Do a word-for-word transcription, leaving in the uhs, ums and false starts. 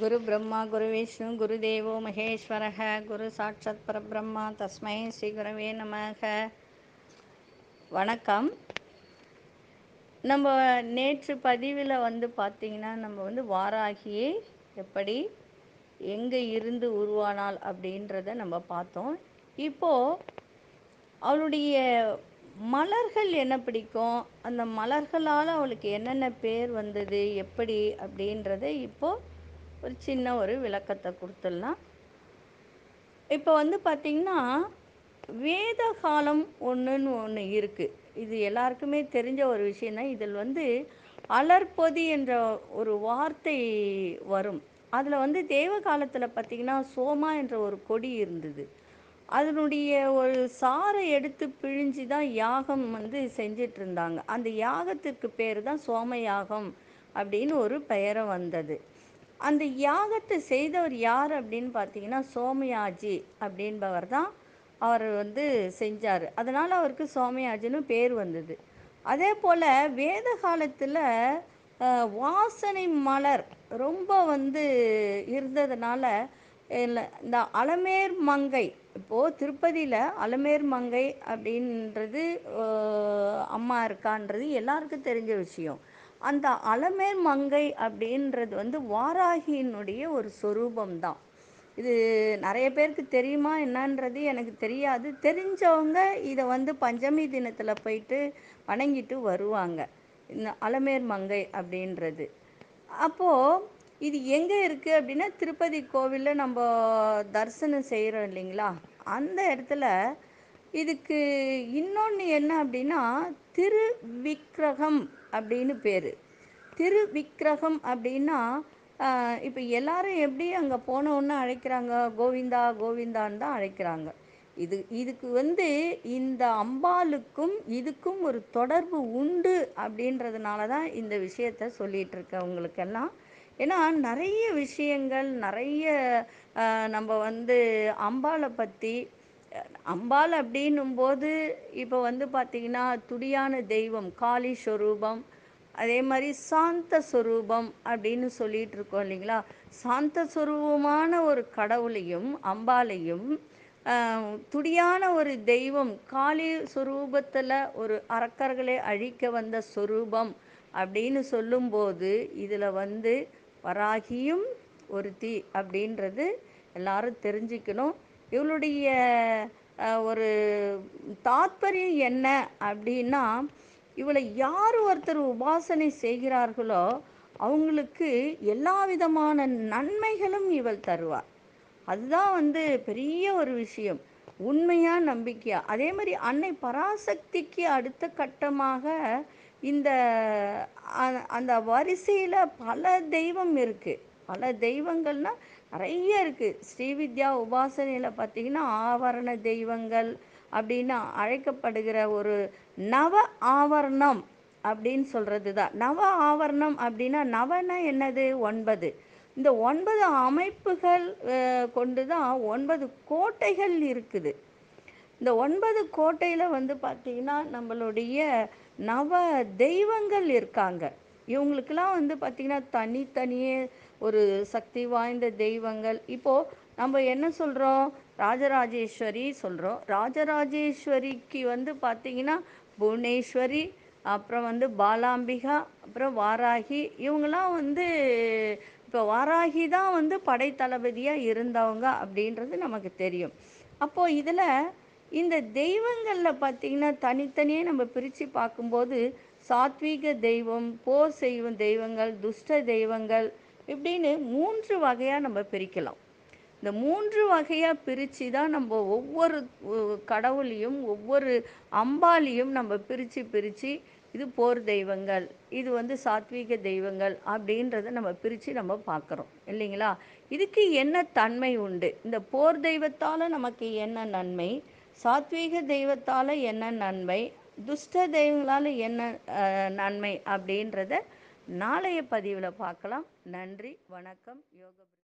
குரு பிரம்மா குரு விஷ்ணு குரு தேவோ மகேஸ்வரக குரு சாட்சாத் பரபிரம்மா தஸ்மை ஸ்ரீ குரவே நமக. வணக்கம். நம்ம நேற்று பதிவில் வந்து பார்த்திங்கன்னா நம்ம வந்து வாராகியை எப்படி எங்கே இருந்து உருவானாள் அப்படின்றத நம்ம பார்த்தோம். இப்போது அவளுடைய மலர்கள் என்ன பிடிக்கும், அந்த மலர்களால் அவளுக்கு என்னென்ன பேர் வந்தது எப்படி அப்படின்றத இப்போது ஒரு சின்ன ஒரு விளக்கத்தை கொடுத்துடலாம். இப்போ வந்து பார்த்திங்கன்னா வேத காலம் ஒன்றுன்னு ஒன்று இருக்குது. இது எல்லாருக்குமே தெரிஞ்ச ஒரு விஷயந்தான். இதில் வந்து அலர்பொதி என்ற ஒரு வார்த்தை வரும். அதில் வந்து தேவ காலத்தில் பார்த்திங்கன்னா சோமா என்ற ஒரு கொடி இருந்தது. அதனுடைய ஒரு சாறை எடுத்து பிழிஞ்சு தான் யாகம் வந்து செஞ்சிட்டு இருந்தாங்க. அந்த யாகத்திற்கு பேர் தான் சோம யாகம் அப்படின்னு ஒரு பெயரை வந்தது. அந்த யாகத்தை செய்தவர் யார் அப்படின்னு பார்த்தீங்கன்னா சோமயாஜி அப்படின்பவர் தான் அவர் வந்து செஞ்சார். அதனால் அவருக்கு சோமயாஜின்னு பேர் வந்தது. அதே போல் வேத காலத்தில் வாசனை மலர் ரொம்ப வந்து இருந்ததுனால இல்லை இந்த அலமேர் மங்கை, இப்போது திருப்பதியில் அலமேர் மங்கை அப்படின்றது அம்மா இருக்கான்றது எல்லாருக்கும் தெரிஞ்ச விஷயம். அந்த அலமேர் மங்கை அப்படின்றது வந்து வாராகியினுடைய ஒரு சொரூபம்தான். இது நிறைய பேருக்கு தெரியுமா என்னன்றது எனக்கு தெரியாது. தெரிஞ்சவங்க இதை வந்து பஞ்சமி தினத்தில் போயிட்டு வணங்கிட்டு வருவாங்க. இந்த அலமேர் மங்கை அப்படின்றது அப்போது இது எங்கே இருக்குது அப்படின்னா திருப்பதி கோவிலில் நம்ம தரிசனம் செய்கிறோம் இல்லைங்களா, அந்த இடத்துல இதுக்கு இன்னொன்று என்ன அப்படின்னா திருவிக்கிரகம் அப்படின்னு பேர். திருவிக்கிரகம் அப்படின்னா இப்போ எல்லாரும் எப்படி அங்கே போனோன்னு அழைக்கிறாங்க, கோவிந்தா கோவிந்தான்னு தான் அழைக்கிறாங்க. இது இதுக்கு வந்து இந்த அம்பாளுக்கும் இதுக்கும் ஒரு தொடர்பு உண்டு அப்படின்றதுனால தான் இந்த விஷயத்த சொல்லிகிட்டு இருக்கேன் உங்களுக்கெல்லாம். ஏன்னா நிறைய விஷயங்கள் நிறைய நம்ம வந்து அம்பாளை பற்றி, அம்பாள் அப்படின்னும்போது இப்போ வந்து பார்த்திங்கன்னா துடியான தெய்வம் காளி ஸ்வரூபம், அதே மாதிரி சாந்த ஸ்வரூபம் அப்படின்னு சொல்லிகிட்டு இருக்கோம் இல்லைங்களா. சாந்த ஸ்வரூபமான ஒரு கடவுளையும் அம்பாளையும் துடியான ஒரு தெய்வம் காளி ஸ்வரூபத்தில் ஒரு அரக்கர்களை அழிக்க வந்த ஸ்வரூபம் அப்படின்னு சொல்லும்போது இதில் வந்து வராகியும் ஒருத்தி அப்படின்றது எல்லாரும் தெரிஞ்சுக்கணும். இவளுடைய ஒரு தாத்பரியம் என்ன அப்படின்னா, இவளை யார் ஒருத்தர் உபாசனை செய்கிறார்களோ அவங்களுக்கு எல்லா விதமான நன்மைகளும் இவள் தருவார். அதுதான் வந்து பெரிய ஒரு விஷயம், உண்மையாக நம்பிக்கையாக. அதே மாதிரி அன்னை பராசக்திக்கு அடுத்த கட்டமாக இந்த அந்த வரிசையில் பல தெய்வம் இருக்குது. பல தெய்வங்கள்னால் நிறைய இருக்குது. ஸ்ரீவித்யா உபாசனையில் பார்த்திங்கன்னா ஆவரண தெய்வங்கள் அப்படின்னு அழைக்கப்படுகிற ஒரு நவ ஆவரணம் அப்படின்னு சொல்கிறது தான். நவ ஆவரணம் அப்படின்னா நவனா என்னது, ஒன்பது. இந்த ஒன்பது அமைப்புகள் கொண்டு தான் ஒன்பது கோட்டைகள் இருக்குது. இந்த ஒன்பது கோட்டையில் வந்து பார்த்திங்கன்னா நம்மளுடைய நவ தெய்வங்கள் இருக்காங்க. இவங்களுக்கெல்லாம் வந்து பார்த்திங்கன்னா தனித்தனியே ஒரு சக்தி வாய்ந்த தெய்வங்கள். இப்போது நம்ம என்ன சொல்கிறோம், ராஜராஜேஸ்வரி சொல்கிறோம். ராஜராஜேஸ்வரிக்கு வந்து பார்த்திங்கன்னா புவனேஸ்வரி, அப்புறம் வந்து பாலாம்பிகா, அப்புறம் வாராகி. இவங்களாம் வந்து இப்போ வாராகி தான் வந்து படைத்தளபதியாக இருந்தவங்க அப்படின்றது நமக்கு தெரியும். அப்போது இதில் இந்த தெய்வங்களில் பார்த்திங்கன்னா தனித்தனியே நம்ம பிரித்து பார்க்கும்போது சாத்வீக தெய்வம், போர் செய்யும் தெய்வங்கள், துஷ்ட தெய்வங்கள் இப்படின்னு மூன்று வகையாக நம்ம பிரிக்கலாம். இந்த மூன்று வகையாக பிரித்து தான் நம்ம ஒவ்வொரு கடவுளையும் ஒவ்வொரு அம்பாலையும் நம்ம பிரித்து பிரித்து இது போர் தெய்வங்கள், இது வந்து சாத்வீக தெய்வங்கள் அப்படின்றத நம்ம பிரித்து நம்ம பார்க்குறோம் இல்லைங்களா. இதுக்கு என்ன தன்மை உண்டு, இந்த போர் தெய்வத்தால் நமக்கு என்ன நன்மை, சாத்வீக தெய்வத்தால் என்ன நன்மை, துஷ்ட தெய்வங்களால் என்ன நன்மை அப்படின்றத நாளைய பதிவில் பார்க்கலாம். நன்றி, வணக்கம். யோக